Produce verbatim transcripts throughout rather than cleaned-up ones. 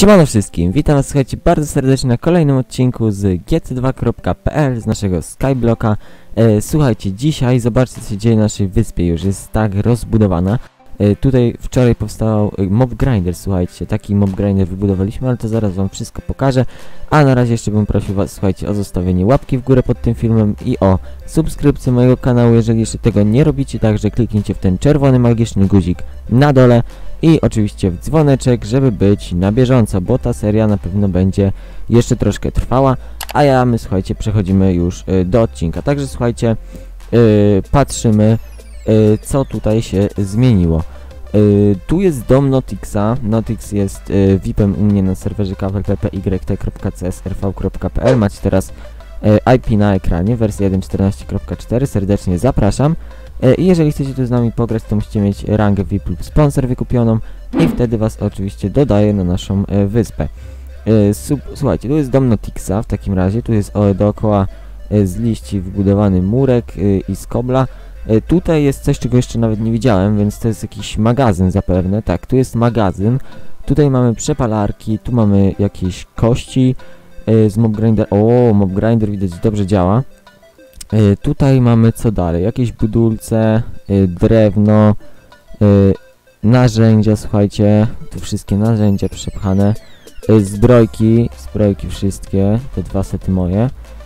Siemano wszystkim, witam was, słuchajcie, bardzo serdecznie na kolejnym odcinku z G C dwa kropka p l, z naszego Skyblocka. E, słuchajcie, dzisiaj zobaczcie, co się dzieje na naszej wyspie, już jest tak rozbudowana. E, tutaj wczoraj powstał e, mob grinder, słuchajcie, taki mob grinder wybudowaliśmy, ale to zaraz wam wszystko pokażę. A na razie jeszcze bym prosił was, słuchajcie, o zostawienie łapki w górę pod tym filmem i o subskrypcję mojego kanału, jeżeli jeszcze tego nie robicie, także kliknijcie w ten czerwony magiczny guzik na dole. I oczywiście w dzwoneczek, żeby być na bieżąco, bo ta seria na pewno będzie jeszcze troszkę trwała. A ja, my słuchajcie, przechodzimy już y, do odcinka. Także słuchajcie, y, patrzymy, y, co tutaj się zmieniło. Y, tu jest dom Notixa. Notix jest y, V I P-em u mnie na serwerze k w p p y t kropka c s r v kropka p l. Macie teraz y, I P na ekranie, wersja jeden czternaście kropka cztery. Serdecznie zapraszam. I jeżeli chcecie tu z nami pograć, to musicie mieć rangę V I P lub sponsor wykupioną i wtedy was oczywiście dodaję na naszą e, wyspę. E, sub, słuchajcie, tu jest dom Notixa w takim razie, tu jest o, dookoła e, z liści wybudowany murek e, i z kobla. E, tutaj jest coś, czego jeszcze nawet nie widziałem, więc to jest jakiś magazyn zapewne. Tak, tu jest magazyn, tutaj mamy przepalarki, tu mamy jakieś kości e, z mob grinder. O, mob grinder widać dobrze działa. Y, tutaj mamy co dalej, jakieś budulce, y, drewno, y, narzędzia, słuchajcie, tu wszystkie narzędzia przepchane, y, zbrojki, zbrojki wszystkie, te dwa sety moje,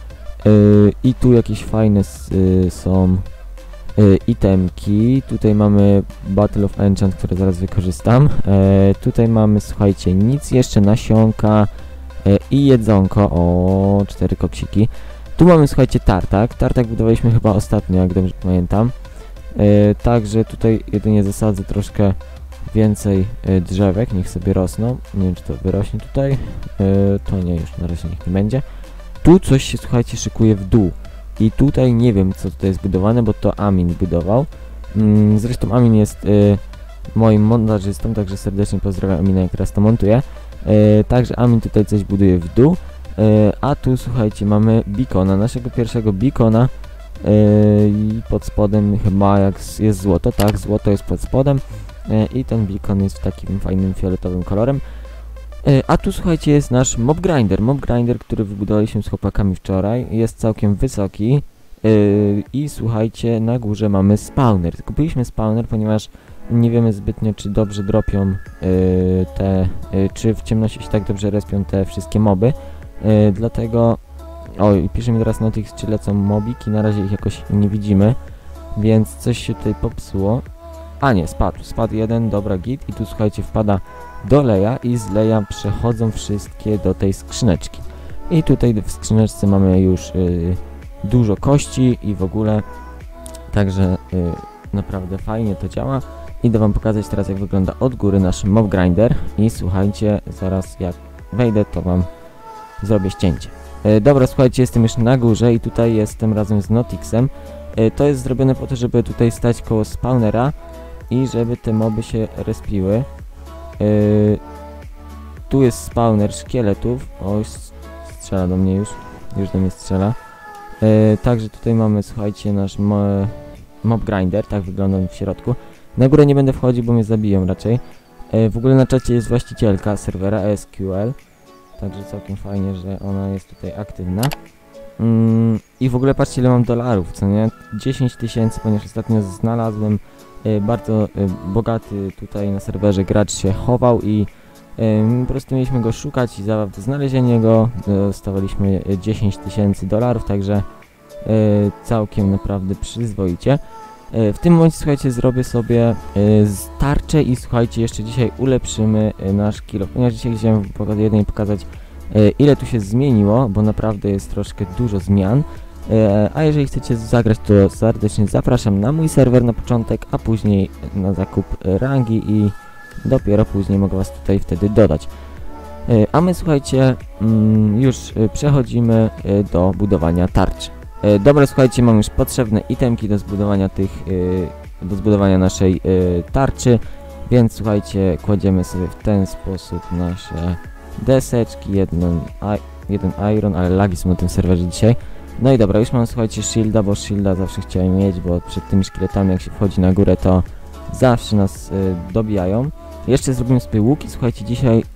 y, i tu jakieś fajne y, są y, itemki, tutaj mamy Battle of Enchant, które zaraz wykorzystam, y, tutaj mamy, słuchajcie, nic jeszcze, nasionka y, i jedzonko, o, cztery koksiki. Tu mamy, słuchajcie, tartak. Tartak budowaliśmy chyba ostatnio, jak dobrze pamiętam. Yy, także tutaj jedynie zasadzę troszkę więcej yy, drzewek, niech sobie rosną. Nie wiem, czy to wyrośnie tutaj. Yy, to nie, już na razie niech nie będzie. Tu coś się, słuchajcie, szykuje w dół. I tutaj nie wiem, co tutaj jest budowane, bo to Amin budował. Yy, zresztą Amin jest yy, moim montażystą, także serdecznie pozdrawiam Amina, jak teraz to montuję. Yy, także Amin tutaj coś buduje w dół. Yy, a tu, słuchajcie, mamy beacona, naszego pierwszego beacona yy, i pod spodem chyba jak jest złoto, tak, złoto jest pod spodem yy, i ten beacon jest w takim fajnym fioletowym kolorem. Yy, a tu, słuchajcie, jest nasz mob grinder, mob grinder, który wybudowaliśmy z chłopakami wczoraj, jest całkiem wysoki yy, i słuchajcie, na górze mamy spawner. Kupiliśmy spawner, ponieważ nie wiemy zbytnio, czy dobrze dropią yy, te, yy, czy w ciemności się tak dobrze respią te wszystkie moby. Yy, dlatego, oj, pisze mi teraz Notix, czy lecą mobiki, na razie ich jakoś nie widzimy, więc coś się tutaj popsuło. A nie, spadł, spadł jeden, dobra, git, i tu, słuchajcie, wpada do leja i z leja przechodzą wszystkie do tej skrzyneczki. I tutaj w skrzyneczce mamy już yy, dużo kości i w ogóle, także yy, naprawdę fajnie to działa. Idę wam pokazać teraz, jak wygląda od góry nasz mob grinder i słuchajcie, zaraz jak wejdę, to wam zrobię ścięcie. E, dobra, słuchajcie, jestem już na górze i tutaj jestem razem z Notixem. E, to jest zrobione po to, żeby tutaj stać koło spawnera i żeby te moby się respiły. E, tu jest spawner szkieletów. O, strzela do mnie już. Już do mnie strzela. E, także tutaj mamy, słuchajcie, nasz mo mob grinder. Tak wygląda on w środku. Na górę nie będę wchodził, bo mnie zabiją raczej. E, w ogóle na czacie jest właścicielka serwera E S Q L. Także całkiem fajnie, że ona jest tutaj aktywna. Mm, I w ogóle patrzcie, ile mam dolarów, co nie? dziesięć tysięcy, ponieważ ostatnio znalazłem y, bardzo y, bogaty tutaj na serwerze gracz się chował i y, po prostu mieliśmy go szukać i za znalezienie go dostawaliśmy dziesięć tysięcy dolarów, także y, całkiem naprawdę przyzwoicie. Y, w tym momencie, słuchajcie, zrobię sobie y, tarczę i słuchajcie, jeszcze dzisiaj ulepszymy y, nasz kilo, ponieważ dzisiaj chciałem poka jedynie pokazać y, ile tu się zmieniło, bo naprawdę jest troszkę dużo zmian. Y, a jeżeli chcecie zagrać, to serdecznie zapraszam na mój serwer na początek, a później na zakup rangi i dopiero później mogę was tutaj wtedy dodać. Y, a my, słuchajcie, mm, już y, przechodzimy y, do budowania tarczy. E, dobra, słuchajcie, mam już potrzebne itemki do zbudowania tych, e, do zbudowania naszej e, tarczy, więc słuchajcie, kładziemy sobie w ten sposób nasze deseczki, jeden, jeden iron, ale lagi są na tym serwerze dzisiaj. No i dobra, już mam, słuchajcie, shielda, bo shielda zawsze chciałem mieć, bo przed tymi szkieletami, jak się wchodzi na górę, to zawsze nas e, dobijają. Jeszcze zrobimy sobie łuki, słuchajcie, dzisiaj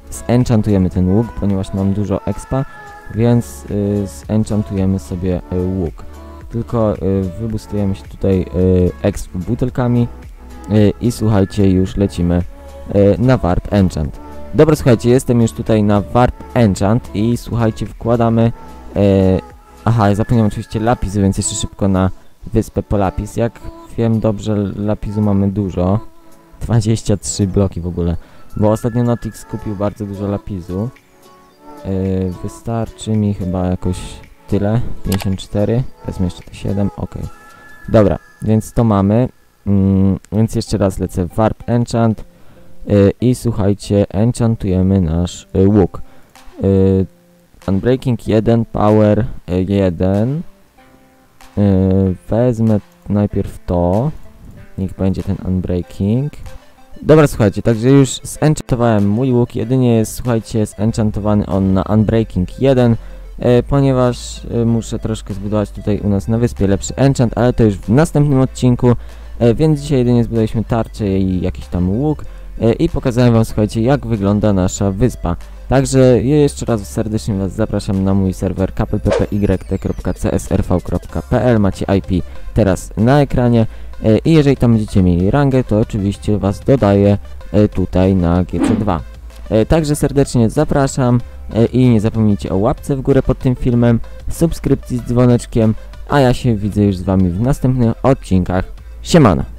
zenchantujemy ten łuk, ponieważ mam dużo expa, więc y, zenchantujemy sobie y, łuk. Tylko y, wybustujemy się tutaj y, exp butelkami y, i słuchajcie, już lecimy y, na warp enchant. Dobra, słuchajcie, jestem już tutaj na warp enchant i słuchajcie, wkładamy y, aha, zapomniałem oczywiście lapisu, więc jeszcze szybko na wyspę po lapis. Jak wiem dobrze, lapisu mamy dużo, dwadzieścia trzy bloki w ogóle, bo ostatnio Notix kupił bardzo dużo lapisu. Yy, wystarczy mi chyba jakoś tyle, pięćdziesiąt cztery, wezmę jeszcze te siedem, ok. Dobra, więc to mamy, mm, więc jeszcze raz lecę w warp enchant yy, i słuchajcie, enchantujemy nasz yy, łuk. Yy, Unbreaking jeden, power yy, jeden, yy, wezmę najpierw to, niech będzie ten unbreaking. Dobra, słuchajcie, także już zenchantowałem mój łuk, jedynie jest, słuchajcie, zenchantowany on na Unbreaking jeden, e, ponieważ e, muszę troszkę zbudować tutaj u nas na wyspie lepszy enchant, ale to już w następnym odcinku, e, więc dzisiaj jedynie zbudowaliśmy tarczę i jakiś tam łuk e, i pokazałem wam, słuchajcie, jak wygląda nasza wyspa. Także jeszcze raz serdecznie was zapraszam na mój serwer k p p p y t kropka c s r v kropka p l, macie I P teraz na ekranie. I jeżeli tam będziecie mieli rangę, to oczywiście was dodaję tutaj na G C dwa. Także serdecznie zapraszam i nie zapomnijcie o łapce w górę pod tym filmem, subskrypcji z dzwoneczkiem, a ja się widzę już z wami w następnych odcinkach. Siemano!